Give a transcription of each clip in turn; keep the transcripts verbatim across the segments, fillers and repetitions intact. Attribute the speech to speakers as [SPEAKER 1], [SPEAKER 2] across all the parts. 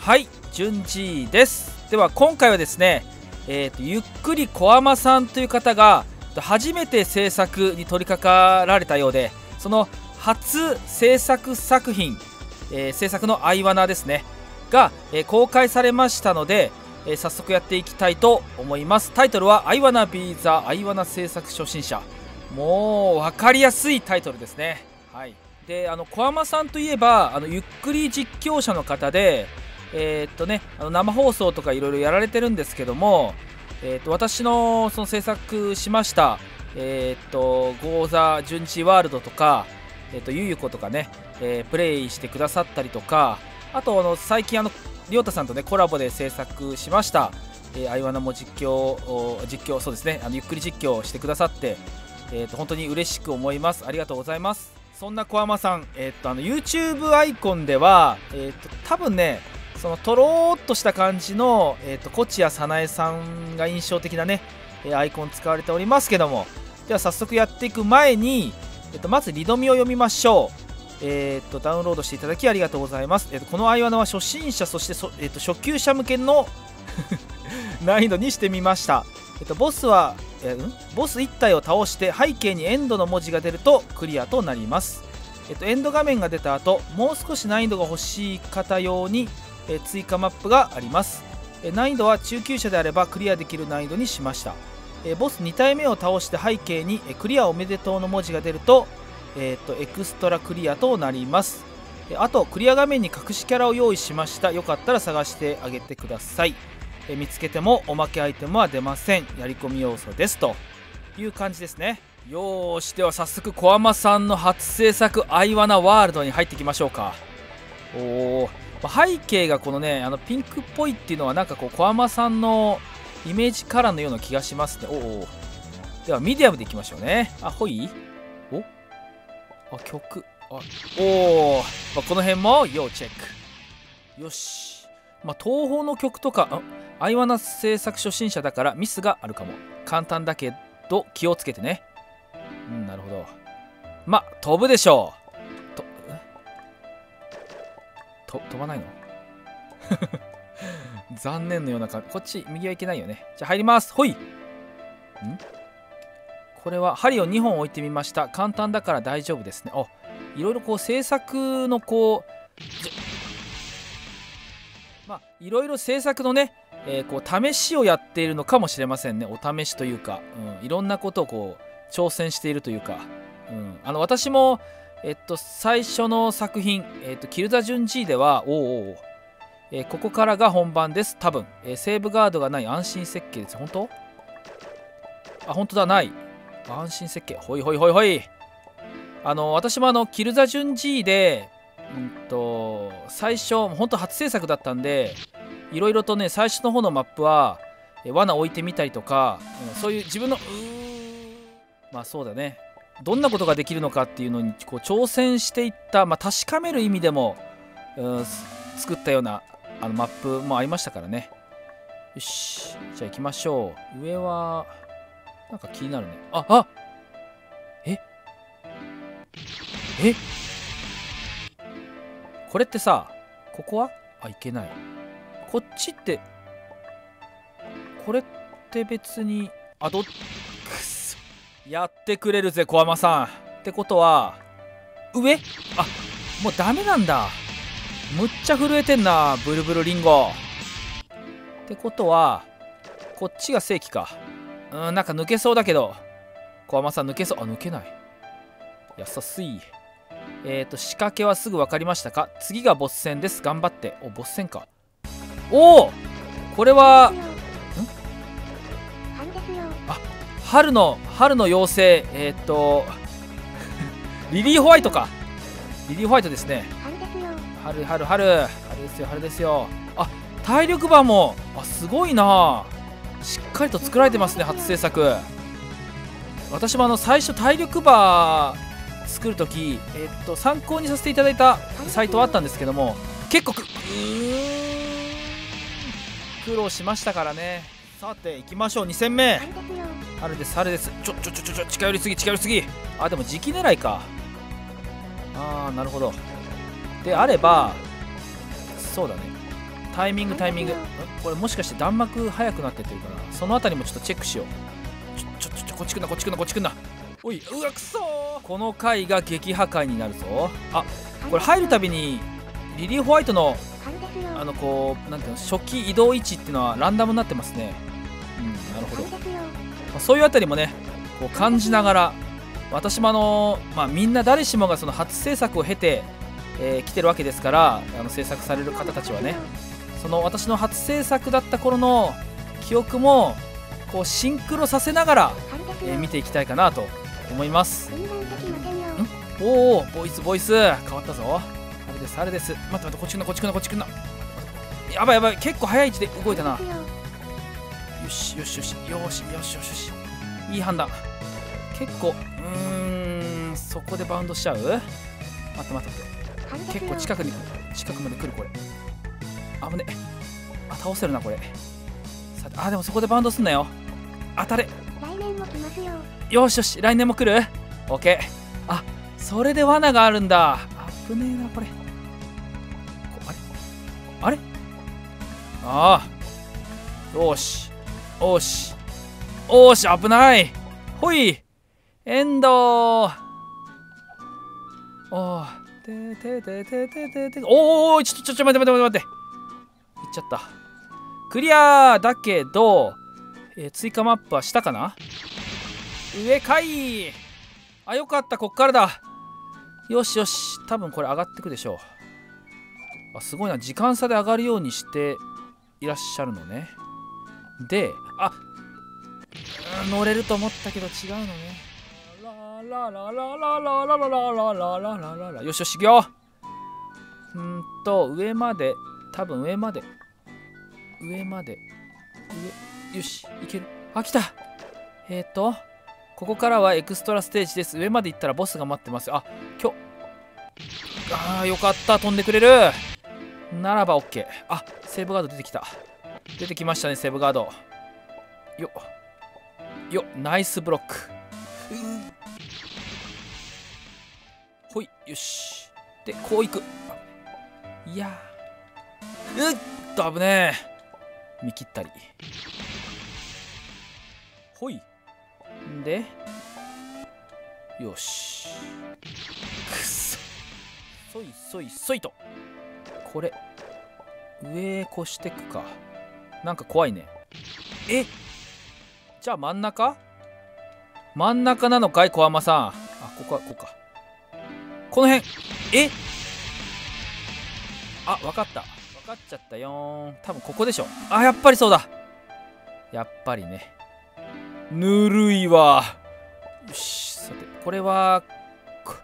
[SPEAKER 1] はい、順次です。では今回はですね、えー、とゆっくりこあまさんという方が初めて制作に取り掛かられたようで、その初制作作品、えー、制作のアイワナですねが、えー、公開されましたので、えー、早速やっていきたいと思います。タイトルは「アイワナビーザアイワナ制作初心者」。もう分かりやすいタイトルですね。はい、であのこあまさんといえばあのゆっくり実況者の方で、えー、っとねあの生放送とかいろいろやられてるんですけども、えー、っと私のその制作しましたえー、っとゴーザ順次ワールドとか、えー、っとゆゆことかね、えー、プレイしてくださったりとか、あとあの最近あのりょうたさんとねコラボで制作しましたえー、アイワナも実況実況そうですねあのゆっくり実況してくださって、えー、と本当に嬉しく思います。ありがとうございます。そんなこあまさん、えー、とあの YouTube アイコンでは、えー、と多分ねそのとろーっとした感じの、えー、とコチヤサナエさんが印象的なねアイコン使われておりますけども、では早速やっていく前に、えー、とまずリドミを読みましょう。えー、とダウンロードしていただきありがとうございます。えー、とこのアイワナは初心者そしてそ、えー、と初級者向けの難易度にしてみました。えっと、ボスは、えんボスいち体を倒して背景にエンドの文字が出るとクリアとなります。えっと、エンド画面が出た後、もう少し難易度が欲しい方用に、え追加マップがあります。え難易度は中級者であればクリアできる難易度にしました。えボスに体目を倒して背景にえクリアおめでとうの文字が出ると、えっと、エクストラクリアとなります。えあと、クリア画面に隠しキャラを用意しました。よかったら探してあげてください。え見つけてもおまけアイテムは出ません。やり込み要素ですという感じですね。よーし、では早速こあまさんの初制作アイワナワールドに入っていきましょうか。おー、背景がこのねあのピンクっぽいっていうのはなんかこうこあまさんのイメージカラーのような気がしますね。おお、ではミディアムでいきましょうね。あ、ほい、おあ曲あおお、まあ、この辺も要チェック。よし、まあ、東宝の曲とかあアイワナ制作初心者だからミスがあるかも。簡単だけど気をつけてね。うん、なるほど。ま、飛ぶでしょう。と、と飛ばないの残念のような感じ。こっち、右はいけないよね。じゃあ入ります。ほい。んこれは針をにほん置いてみました。簡単だから大丈夫ですね。あ、いろいろこう制作のこう、まあ、いろいろ制作のね、えー、こう試しをやっているのかもしれませんね。お試しというか、うん、いろんなことをこう挑戦しているというか、うん、あの私も、えっと、最初の作品、えっと、キルザ順次では、おうおう、えー、ここからが本番です。多分、えー、セーブガードがない安心設計です。本当？あ、本当だ、ない。安心設計。ほいほいほいほい。あの、私もあの、キルザ順次で、うんと、最初、本当初制作だったんで、いろいろとね、最初の方のマップは、え罠置いてみたりとか、うん、そういう自分の、うーまあそうだね、どんなことができるのかっていうのにこう挑戦していった、まあ、確かめる意味でも、うん、作ったようなあのマップもありましたからね。よし、じゃあ行きましょう。上は、なんか気になるね。あ、あええこれってさ、ここはあ、いけない。こっちって、これって別に、あ、どっ、くっそ。やってくれるぜ、こあまさん。ってことは、上あ、もうダメなんだ。むっちゃ震えてんな、ブルブルリンゴ。ってことは、こっちが正規か。うん、なんか抜けそうだけど、こあまさん抜けそう。あ、抜けない。優しい。えっと、仕掛けはすぐ分かりましたか？次がボス戦です。頑張って。お、ボス戦か。おお、これは、んあ、春の、春の妖精。えっと、リリーホワイトか。リリーホワイトですね。春、春、春。春ですよ、春ですよ。あ、体力バーも、あ、すごいな。しっかりと作られてますね、初制作。私もあの、最初体力バー、作るとき、えっと参考にさせていただいたサイトはあったんですけども、結構く苦労しましたからね。さて行きましょう。に戦目。春です春です。ちょちょちょちょちょ近寄りすぎ近寄りすぎ。あ、でも時期狙いか。ああ、なるほど。であればそうだね、 タイミングタイミング。これもしかして弾幕速くなってってるかな。そのあたりもちょっとチェックしよう。ちょちょちょこっち来んなこっち来んなこっち来んな。おい、うわくそー。この回が撃破回になるぞ。あ、これ入るたびにリリー・ホワイトのあのこうなんていうの、初期移動位置っていうのはランダムになってますね。うん、なるほど。まあ、そういうあたりもねこう感じながら、私もあのまあみんな誰しもがその初制作を経て、えー、来てるわけですから、あの制作される方たちはね、その私の初制作だった頃の記憶もこうシンクロさせながら、えー、見ていきたいかなと思います。んおお、ボイスボイス変わったぞ。あれですあれです。待って待って、こっち来んなこっち来んなこっち来んな。やばいやばい、結構早い位置で動いたな。よしよしよしよしよしよしよし、いい判断。結構うーん、そこでバウンドしちゃう。待って待って、結構近くに近くまで来る。これ危ね。あ、倒せるなこれ。さて、あ、でもそこでバウンドすんなよ。当たれ。
[SPEAKER 2] 来年も来ますよ。
[SPEAKER 1] よしよし、来年も来る。オッケー。あ、それで罠があるんだ。危ねえなこれ。こあれあれああ、よしよしよし、危ない。ほい、エンドー。おー、ててててててて、おー、ちょっとちょっと待って待って待って、いっちゃった。クリアーだけど、えー、追加マップは下かな。上かい。あ、よかった、こっからだ。よしよし、多分これ上がってくでしょう。あ、すごいな、時間差で上がるようにしていらっしゃるのね。で、あ、乗れると思ったけど違うのね。ラララララララララララララララ、よしよし、いくよ。うんと上まで、多分上まで上まで上、よし、いける。あ、来た。えっとここからはエクストラステージです。上まで行ったらボスが待ってます。あ、今日、あーよかった、飛んでくれるならば OK。 あ、セーブガード出てきた。出てきましたね、セーブガード。よっよっ、ナイスブロック。ほい、よし。でこういく。いやー、うっと危ねえ。見切ったり。ほいで、よし、くそ、そいそいそいと。これ上越してくか。なんか怖いね。え、じゃあ真ん中真ん中なのかい、小浜さん。あ、ここはこうか。この辺。え、あ、分かった、分かっちゃったよーん。多分ここでしょ。あ、やっぱりそうだ。やっぱりね。ぬるいわ。よし、さてこれはこ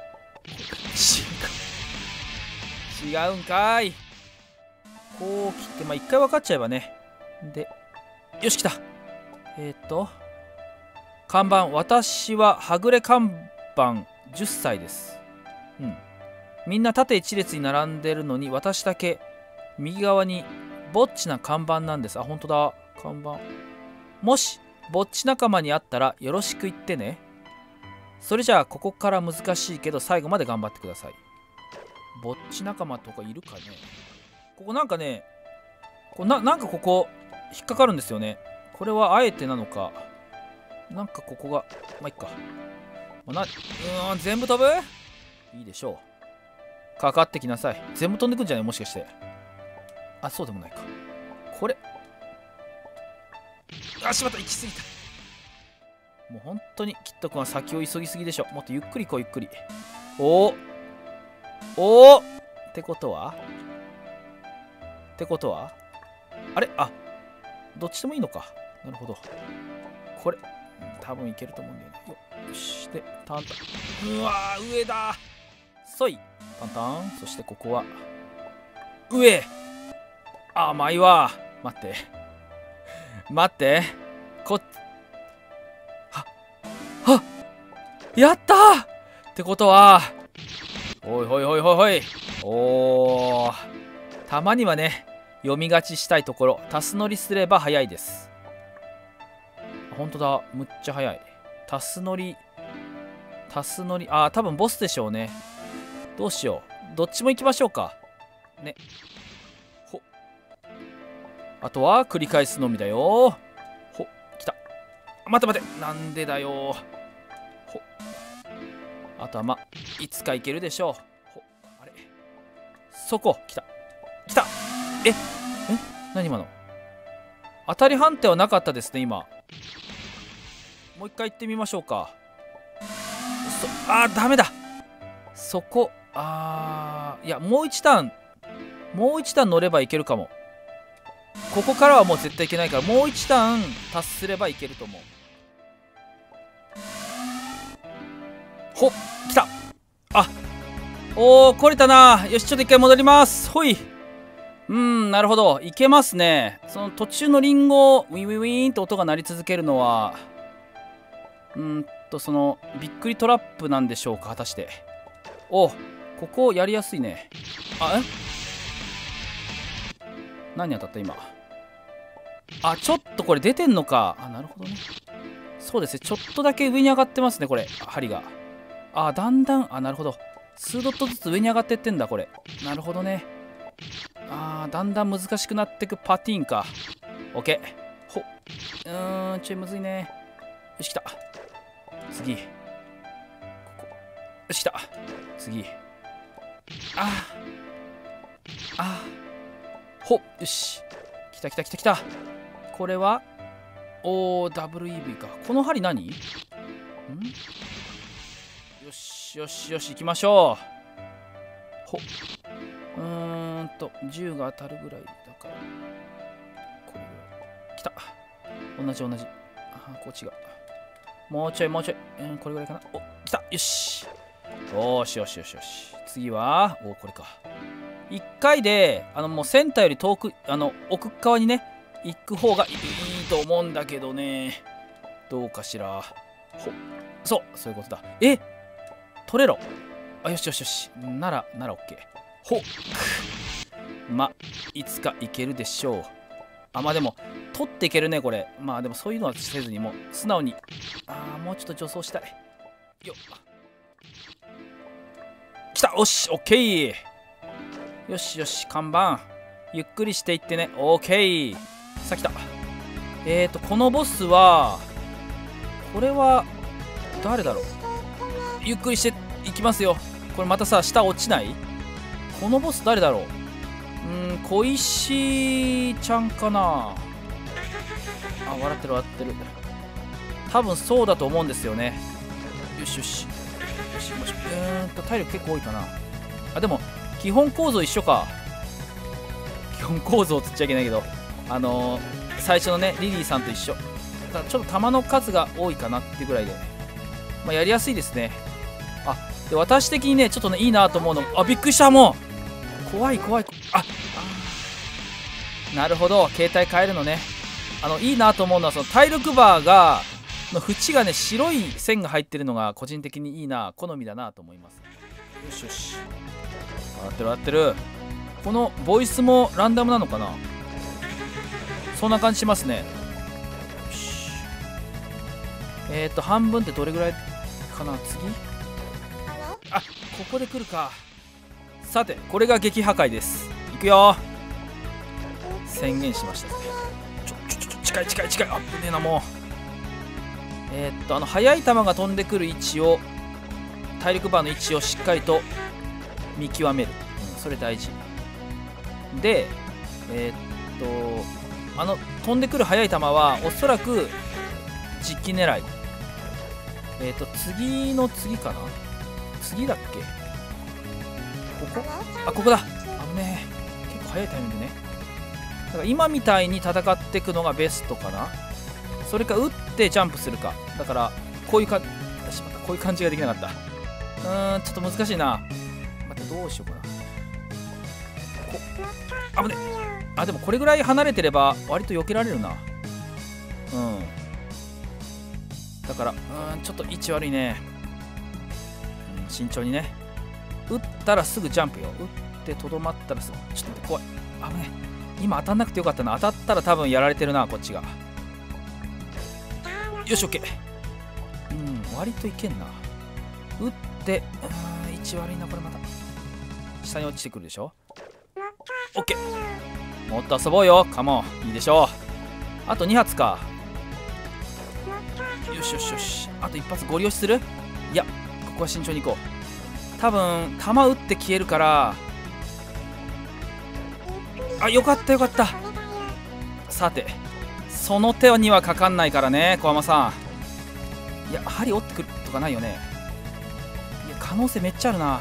[SPEAKER 1] 違う違うんかい。こう切って、まあ一回分かっちゃえばね。で、よし、来た。えっ、ー、と看板、私ははぐれ看板じゅっさいです。うん、みんな縦一列に並んでるのに私だけ右側にぼっちな看板なんです。あ、本当だ、看板。もしぼっち仲間に会ったらよろしく言ってね。それじゃあここから難しいけど最後まで頑張ってください。ぼっち仲間とかいるかね。ここなんかね、こななんかここ引っかかるんですよね。これはあえてなのか、なんかここがまあいっか、まあ、なうーん、全部飛ぶ。いいでしょう、かかってきなさい。全部飛んでくんじゃない、もしかして。あ、そうでもないか。これ、あ、しまった、行き過ぎた。もう本当にキット君は先を急ぎすぎでしょ。もっとゆっくり行こう、ゆっくり。おおおおってことはってことはあれ、あ、どっちでもいいのか。なるほど。これ多分いけると思うんだよね。よよし、でタンタン、うわー、上だ。そい、タンタン。そしてここは上。あ、甘いわ。待って待って、こっ、ははやったーってことは、おいおいおいおいおい、おー、たまにはね読みがちしたいところ。タス乗りすれば早いです。ほんとだ、むっちゃ早い。タス乗りタス乗り、あー、多分ボスでしょうね。どうしよう、どっちも行きましょうかね。ほあとは繰り返すのみだよ。ほ、来た。待て待て、なんでだよ。ほ、あとはまいつかいけるでしょう。ほ、あれ、そこ来た来た。ええ、何今の。当たり判定はなかったですね今。もう一回行ってみましょうか。そ、あーダメだ。そこ、あーいや、もう一段もう一段乗ればいけるかも。ここからはもう絶対いけないから、もう一段達すればいけると思う。ほっ、来た。あ、おー、来れたな。よし、ちょっと一回戻ります。ほい。うん、なるほど、いけますね。その途中のリンゴ、ウィンウィンウィンと音が鳴り続けるのは、うんと、そのびっくりトラップなんでしょうか、果たして。お、ここやりやすいね。あ、え、何当たった今。あ、ちょっとこれ出てんのか。あ、なるほどね。そうですね、ちょっとだけ上に上がってますね、これ、針が。あ、だんだん、あ、なるほど。数ドットずつ上に上がってってんだ、これ。なるほどね。あー、だんだん難しくなってくパティーンか。オッケー。ほっ。うーん、ちょいむずいね。よし、来た。次。ここ。よし、来た。次。あー。あー。ほっ。よし。来た来た来た来た。これは、おー、ダブルイーブイ か。この針何？ん？よしよしよし、行きましょう。ほっ。うーんと、銃が当たるぐらいだから、これぐらい。来た。同じ同じ。あ、こっちが。もうちょいもうちょい。うん、これぐらいかな。お、来た。よし。よしよしよしよし。次は、お、これか。一回で、あの、もうセンターより遠く、あの、奥側にね、行く方がいいと思うんだけどね。どうかしら。ほ、そう、そういうことだ。え、取れろ。あ、よしよしよし。なら、なら OK。ほっ。ま、いつかいけるでしょう。あ、まあでも、取っていけるね、これ。まあでも、そういうのはせずに、もう、素直に。あー、もうちょっと助走したい。よっ。来た。おし、OK。よしよし、看板。ゆっくりしていってね。OK。さあ、来た。えーと、このボスは、これは、誰だろう。ゆっくりしていきますよ。これまたさ、下落ちない？このボス誰だろう。うーん、小石ちゃんかな。あ、笑ってる笑ってる。多分そうだと思うんですよね。よしよし。よし、よし。うーんと、体力結構多いかな。あ、でも、基本構造一緒か。基本構造つっちゃいけないけど、あのー、最初のね、リリーさんと一緒。ただちょっと弾の数が多いかなってぐらいで。まあ、やりやすいですね。あ、で、私的にね、ちょっとね、いいなと思うの。あ、びっくりした、もう怖い怖い。あ、あ、なるほど、携帯変えるのね。あの、いいなと思うのは、その体力バーが、の縁がね、白い線が入ってるのが、個人的にいいな、好みだなと思います。よしよし。合ってる合ってる。このボイスもランダムなのかな。そんな感じしますね。よし。えっと、半分ってどれぐらいかな、次。あ、ここで来るか。さて、これが撃破壊です。いくよ。宣言しましたね。ちょちょちょ近い近い近い。あっぶねえな、もう。えー、っとあの速い球が飛んでくる位置を、体力バーの位置をしっかりと見極める、うん、それ大事で、えー、っとあの飛んでくる速い球はおそらく実機狙い。えー、っと次の次かな、次だっけ、ここ、あ、ここだ。あのね、結構速いタイミングね。だから今みたいに戦っていくのがベストかな。それか打ってジャンプするか。だからこういうか、しまった、こういう感じができなかった。うーん、ちょっと難しいな。待って、どうしようかな。こあぶね。あ、でもこれぐらい離れてれば割と避けられるな。うん、だからうーん、ちょっと位置悪いね。うん、慎重にね。打ったらすぐジャンプよ。打ってとどまったらすぐ、ちょっと待って、怖い。あぶね。今当たんなくてよかったな。当たったら多分やられてるな、こっちが。よし、オッケー。うん、割といけんな。打って、うーん、位置悪いな、これまた。下に落ちてくるでしょ。オッケー。 もっと遊ぼうよ。カモン。いいでしょう。あとに発か。よしよしよし。あといち発ゴリ押しする？いや、ここは慎重に行こう。多分弾打って消えるから。あ、よかったよかった。さて、その手にはかかんないからね、小浜さん。いや、針折ってくるとかないよね。いや、可能性めっちゃあるな。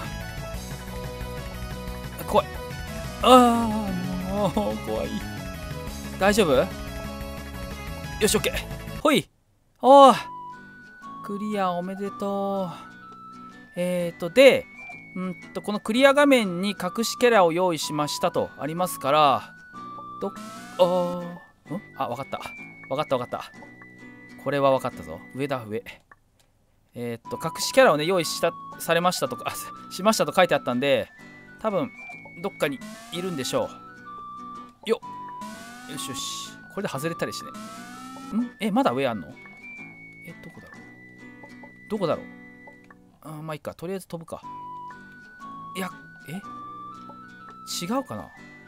[SPEAKER 1] 怖い。ああ、もう怖い。大丈夫？よし、オッケー。ほい。おー、クリアおめでとう。えーと、で、んーと、このクリア画面に隠しキャラを用意しましたとありますから、どっ、あー、んあ、わかった。わかったわかった。これはわかったぞ。上だ、上。えー、っと、隠しキャラをね、用意した、されましたとか、あ、しましたと書いてあったんで、多分、どっかにいるんでしょう。よっ。よしよし。これで外れたりしてね。んえ、まだ上あんの？え、どこだろうどこだろうあー、まあいいか。とりあえず飛ぶか。いや、え違うかな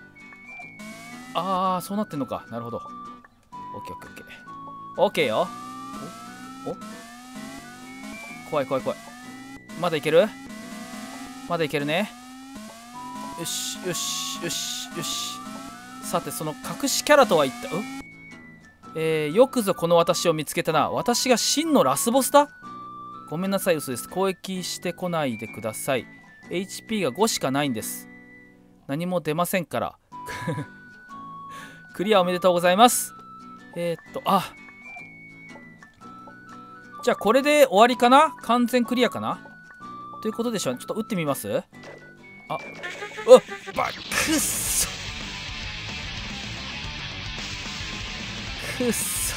[SPEAKER 1] あー、そうなってんのか。なるほど。オッケーオッケーオッケー。オッケーよ。おお怖い怖い怖い。まだいけるまだいけるね。よしよしよしよし。さて、その隠しキャラとは言った。うんえー、よくぞこの私を見つけたな。私が真のラスボスだ。ごめんなさい、嘘です。攻撃してこないでください。エイチピー がごしかないんです。何も出ませんから。クリアおめでとうございます。えー、っと、あ。じゃあこれで終わりかな？完全クリアかなということでしょう。ちょっと打ってみます？あ、うっ、ば、くっそ。くっそ。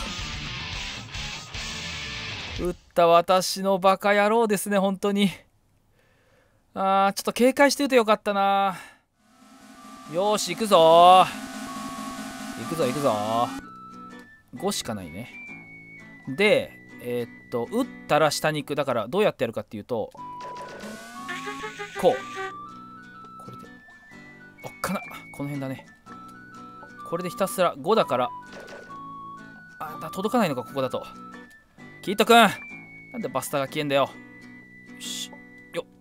[SPEAKER 1] 打った私のバカ野郎ですね、本当に。あー、ちょっと警戒して打てよかったな。よーし、行くぞー。行くぞ、行くぞー。ごしかないね。で、えー、っと、打ったら下に行く。だから、どうやってやるかっていうと、こう。これで。おっかな。この辺だね。これでひたすらごだから、あ、だ届かないのか、ここだと。キットくんなんでバスターが消えんだよ。よし。よっ。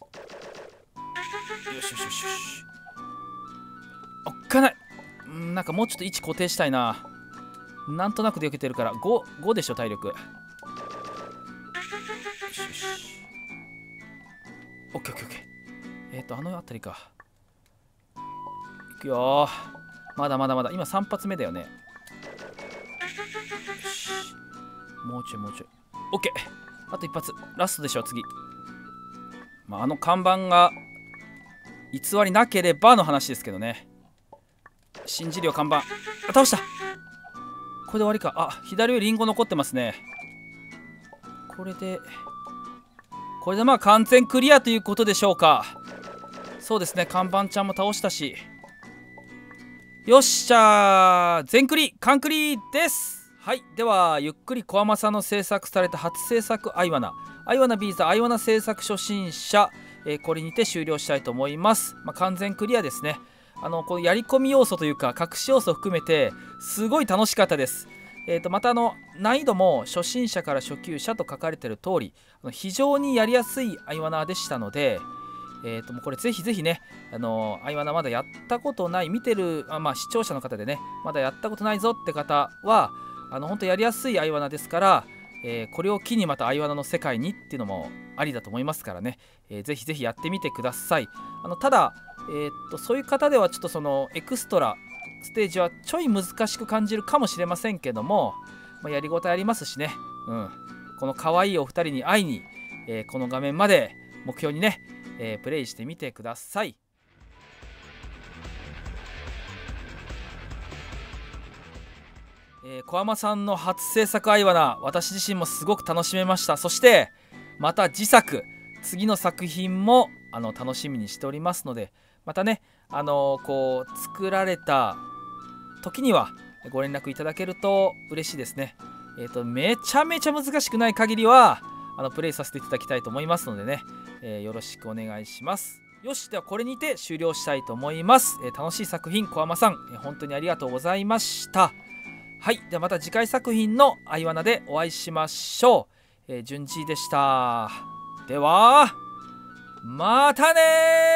[SPEAKER 1] よしよしよしよし。おっかない。んなんかもうちょっと位置固定したいな。なんとなくで避けてるから、ご、ごでしょ、体力。よしよし。オッケーオッケーオッケー。えっと、あの辺りか。いくよー。まだまだまだ。今さん発目だよね。よし。もうちょいもうちょい。オッケー。あといち発。ラストでしょ、次。まあ、あの看板が偽りなければの話ですけどね。信じるよ、看板。あ、倒した。これで終わりか。あ、左上リンゴ残ってますね。これで、これでまあ完全クリアということでしょうか。そうですね、看板ちゃんも倒したし。よっしゃー、全クリ、完クリです。はい、では、ゆっくり小浜さんの制作された初制作アイワナ、アイワナビーズアイワナ制作初心者、えー、これにて終了したいと思います。まあ、完全クリアですね。あのこのやり込み要素というか隠し要素を含めてすごい楽しかったです。えー、とまたあの難易度も初心者から初級者と書かれている通り非常にやりやすいアイワナでしたので、えー、ともうこれぜひぜひね、あのアイワナまだやったことない見てるあ、まあ、視聴者の方でねまだやったことないぞって方はあの本当やりやすいアイワナですから、えー、これを機にまたアイワナの世界にっていうのもありだと思いますからね、えー、ぜひぜひやってみてください。あのただえー、っとそういう方ではちょっとそのエクストラステージはちょい難しく感じるかもしれませんけども、まあ、やりごたえありますしね、うん、この可愛いお二人に会いに、えー、この画面まで目標にね、えー、プレイしてみてください。えー、小浜さんの初制作アイワナ私自身もすごく楽しめました。そしてまた次作次の作品もあの楽しみにしておりますのでまたねあのこう作られた時にはご連絡いただけると嬉しいですね。えっとめちゃめちゃ難しくない限りはあのプレイさせていただきたいと思いますのでね、えー、よろしくお願いします。 よし、ではこれにて終了したいと思います。えー、楽しい作品、小山さん、えー、本当にありがとうございました。はい、ではまた次回作品のあいわなでお会いしましょう。えー、順次でした。ではまたねー。